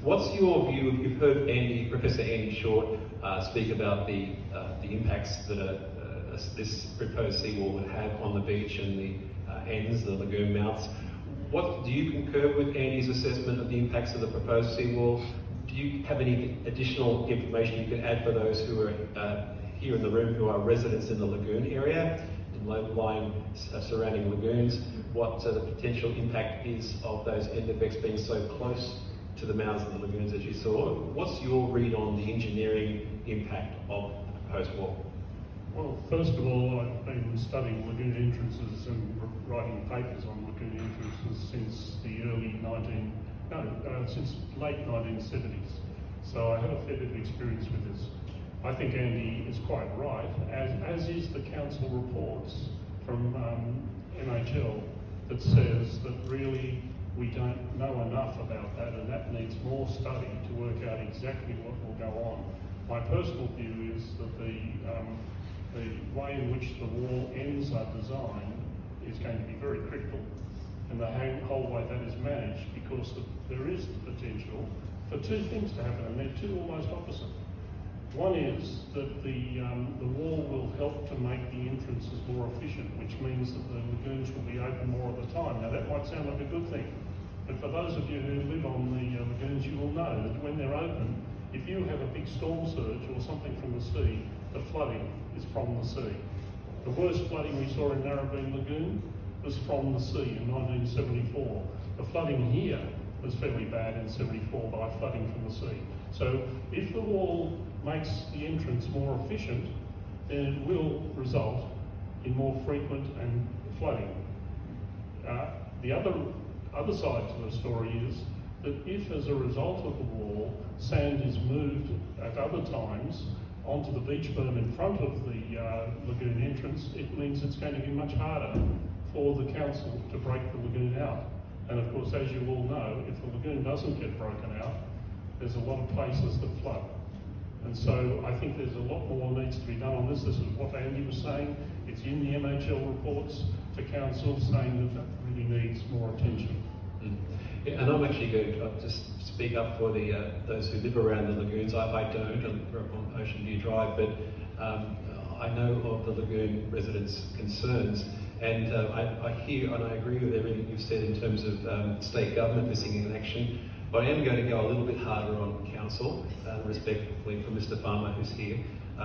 What's your view? You've heard Professor Andy Short speak about the impacts that this proposed seawall would have on the beach and the ends, the lagoon mouths. Do you concur with Andy's assessment of the impacts of the proposed seawall? Do you have any additional information you can add for those who are here in the room who are residents in the lagoon area, in low-lying surrounding lagoons, what the potential impact is of those end effects being so close to the mouths of the lagoons as you saw? What's your read on the engineering impact of the proposed wall? Well, first of all, I've been studying lagoon entrances and writing papers on lagoon entrances since since late 1970s. So I have a fair bit of experience with this. I think Andy is quite right, as is the council reports from NHL that says that really we don't know enough about that, and that needs more study to work out exactly what will go on. My personal view is that the way in which the wall ends are designed is going to be very critical, and the whole way that is managed, because there is the potential for two things to happen, and they're two almost opposite. One is that the wall will help to make the entrances more efficient, which means that the lagoons will be open more of the time. Now that might sound like a good thing, but for those of you who live on the lagoons, you will know that when they're open, if you have a big storm surge or something from the sea, the flooding is from the sea. The worst flooding we saw in Narrabeen Lagoon was from the sea in 1974. The flooding here was fairly bad in 74 by flooding from the sea. So if the wall makes the entrance more efficient, then it will result in more frequent and flooding. The other side to the story is that if, as a result of the wall, sand is moved at other times onto the beach berm in front of the lagoon entrance, it means it's going to be much harder for the council to break the lagoon out. And of course, as you all know, if the lagoon doesn't get broken out, there's a lot of places that flood. And so I think there's a lot more needs to be done on this. This is what Andy was saying. It's in the MHL reports to council saying that really needs more attention. Yeah, and I'm actually going to just speak up for those who live around the lagoons. I don't, I'm on Ocean View Drive, but I know of the lagoon residents' concerns, and I hear and I agree with everything you've said in terms of state government missing in action. But I am going to go a little bit harder on council, respectfully for Mr. Farmer, who's here,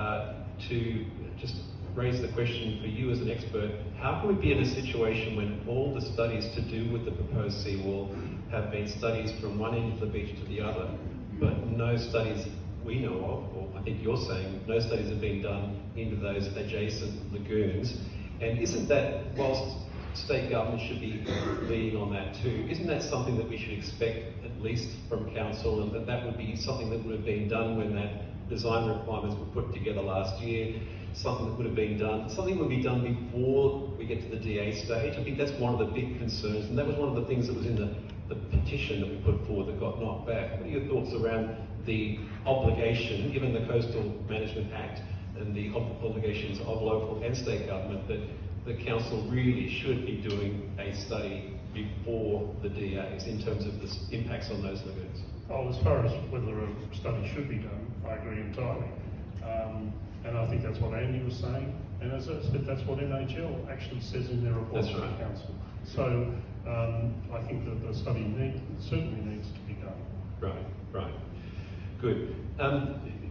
to just raise the question for you as an expert. How can we be in a situation when all the studies to do with the proposed seawall have been studies from one end of the beach to the other, but no studies we know of, or I think you're saying, no studies have been done into those adjacent lagoons? And isn't that, whilst state government should be leading on that too, isn't that something that we should expect at least from council, and that would be something that would have been done when that design requirements were put together last year, something that would have been done, something would be done before we get to the DA stage? I think that's one of the big concerns, and that was one of the things that was in the petition that we put forward that got knocked back. What are your thoughts around the obligation, given the Coastal Management Act and the obligations of local and state government, that the council really should be doing a study before the DAs in terms of the impacts on those lagoons? Oh, as far as whether a study should be done, I agree entirely. And I think that's what Andy was saying. And as I said, that's what NHL actually says in their report to the council. So I think that the study certainly needs to be done. Right. Good.